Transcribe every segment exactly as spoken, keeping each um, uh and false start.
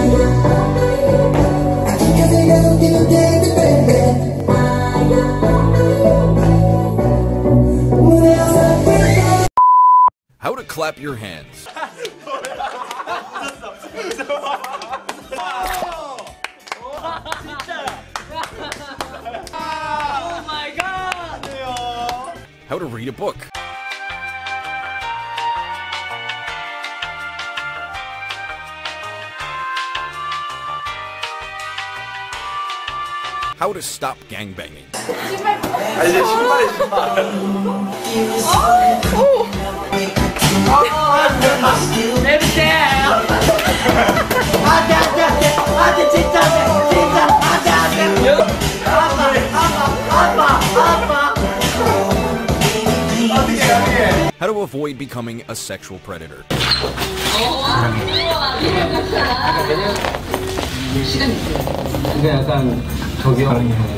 How to clap your hands. Oh my god! How to read a book. How to stop gangbanging. 아, 이제 신발에 신발. 냄새! 안돼 안돼 안돼 안돼 진짜 안돼 진짜 안돼 안돼 아빠 아빠 아빠 아빠 어떻게 어떻게? How to avoid becoming a sexual predator. 근데 약간 저기요.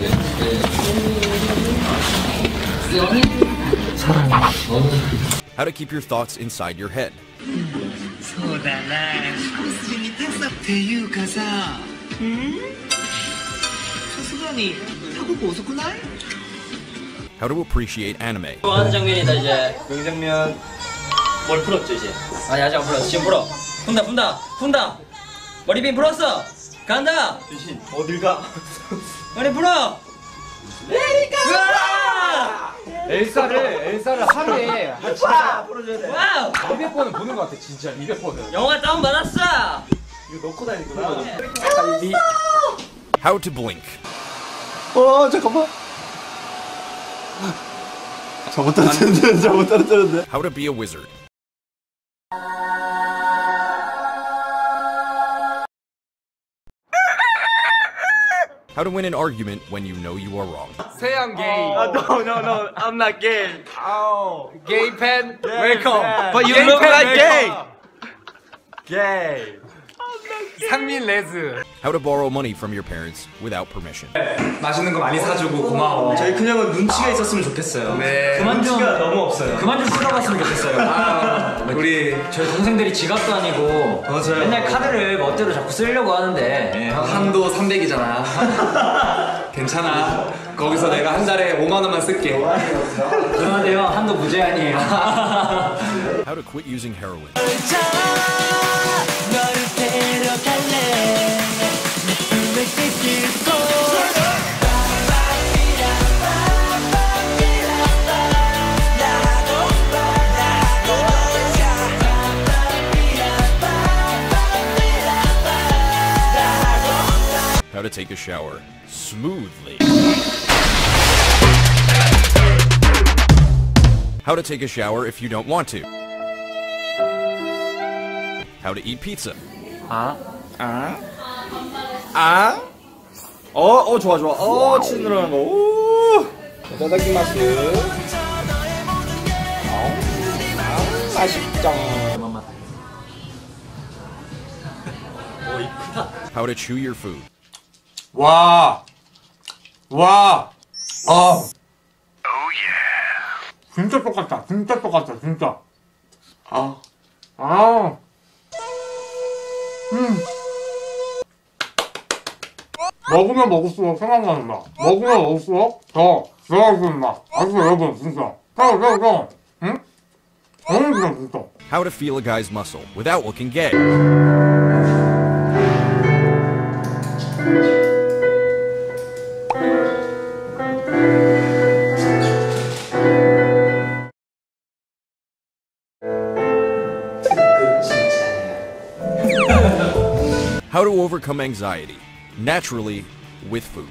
사랑해. How to keep your thoughts inside your head. そうだなっていうかさんさすがにタコ遅くない How to appreciate anime. 좋아하는 장면이다 이제. 여기 장면 뭘 풀었죠 이제? 아니 아직 안 풀었어. 지금 풀어. 푼다 푼다 푼다. 머리핀 풀었어. 간다. 대신 어딜 가? 머리 풀어. 레리카. 엘사를 엘사를 하루에 한 진짜 풀어줘야 돼. 와우. 이백 번은 보는 것 같아 진짜 이백 번은. 영화 다운 받았어. 이거 넣고 다니구나. How to blink. 어 잠깐만. 잘못 떨어뜨렸는데 잘못 떨어뜨렸는데. How to be a wizard. How to win an argument when you know you are wrong. 세양 게이. 아 no no no I'm not gay. 아우. 게이 팬. 웰컴. But you look like gay. Gay. 상민 레즈. How to borrow money from your parents without permission. 맛있는 거 많이 사주고 고마워. 저희 큰형은 눈치가 있었으면 좋겠어요. 네. 그만 좀 눈치가 너무 없어요. 그만 좀 풀어봤으면 좋겠어요. 아, 우리 저희 동생들이 지갑도 아니고 맞아요. 맨날 카드를 멋대로 자꾸 쓰려고 하는데 네, 한도 삼백이잖아. 괜찮아. 거기서 내가 한 달에 오만 원만 쓸게. 그런데요 한도 무제한이에요. How to quit using heroin. 너를 데려갈래 내 품에 씻기고 How to take a shower smoothly. How to take a shower if you don't want to. How to eat pizza. 아? 아? 아? 어, 어, 좋아, 좋아. 어, 치즈 들어가는 거. 오! 이타다키마스. 아, 아, 맛있죠. How to chew your food. 와. 와. 어. 진짜 똑같다. 진짜 똑같다. 진짜. 아. 아. 음. 먹으면 먹을수록 생각나는 맛. 먹으면 먹을수록 더 좋아지는 맛. 아시죠 여러분 진짜. 저, 저, 저. 응? 너무 좋아 진짜. How to feel a guy's muscle without looking gay. How to overcome anxiety naturally with food.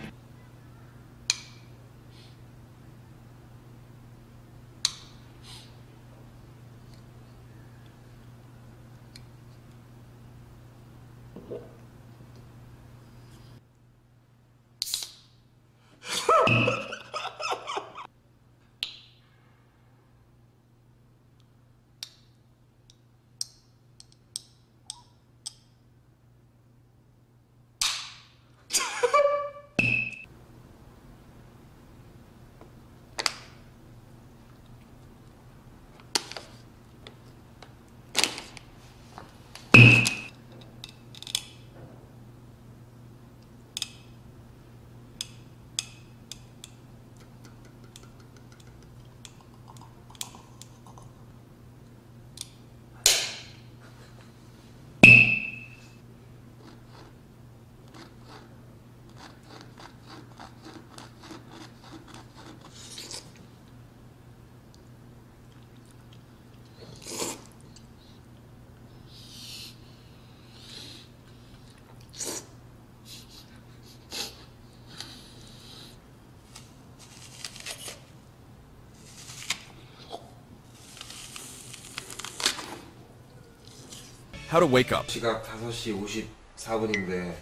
How to wake up. 시각 다섯 시 오십사 분인데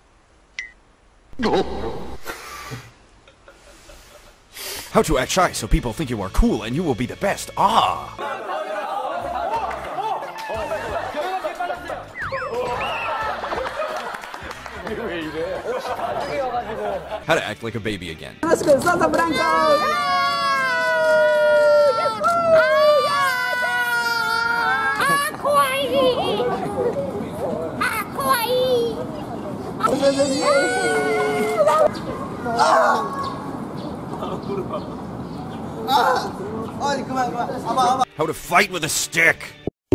How to act shy so people think you are cool and you will be the best. Ah! How to act like a baby again. How to fight with a stick.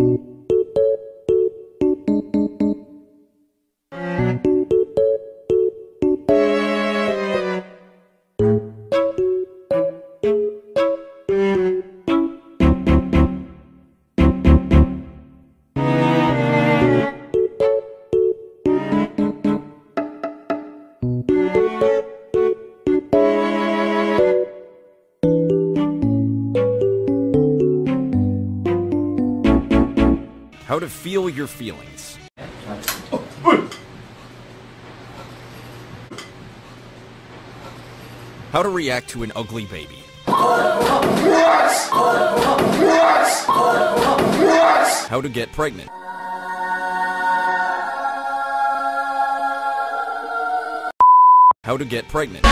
How to feel your feelings. How to react to an ugly baby. How to get pregnant. How to get pregnant.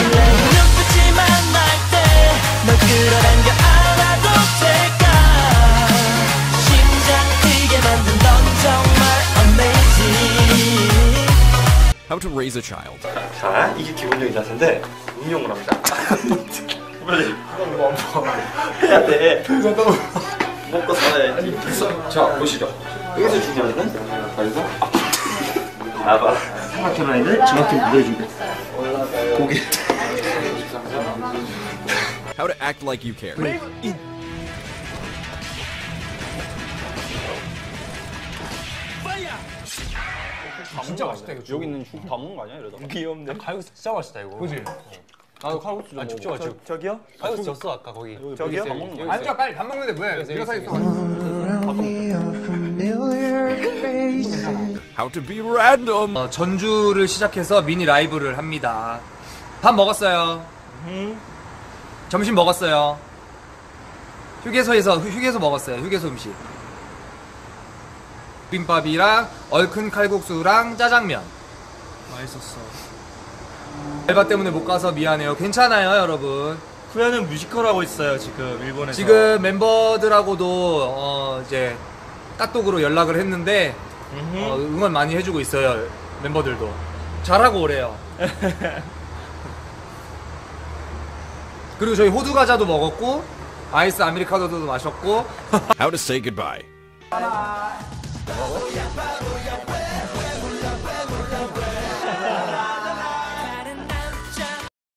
How to raise a child. 자, 이게 기본적인 자세인데 운용을 합니다. 빨리 해야 돼. 먹고 살아야지. 자 보시죠. 여기서 중요한 거는 여기서 나봐. 삼각형 라인을 정확히 그려주고 고개. How to act like you care. 진짜 맛있다 이거. 여기 있는 죽 다 먹는 거 아니야 이러다? 귀엽네. 칼국수 진짜 맛있다 이거. 그지? 나도 칼국수 좀 아 죽죠 먹어. 죽. 저기요? 칼국수 줬어 아까 거기. 저기요? 밥 먹는 거. 앉아 빨리 밥 먹는데 왜? 네가 사 있어. How to be random. 어, 전주를 시작해서 미니 라이브를 합니다. 밥 먹었어요. 점심 먹었어요. 휴게소에서 휴, 휴게소 먹었어요. 휴게소 음식. 비빔밥이랑 얼큰 칼국수랑 짜장면. 맛있었어. 알바 때문에 못 가서 미안해요. 괜찮아요, 여러분. 후야는 뮤지컬 하고 있어요 지금 일본에서. 지금 멤버들하고도 어, 이제 까똑으로 연락을 했는데 어, 응원 많이 해주고 있어요. 멤버들도 잘하고 오래요. 그리고 저희 호두 과자도 먹었고 아이스 아메리카노도 마셨고. How to say goodbye. 어?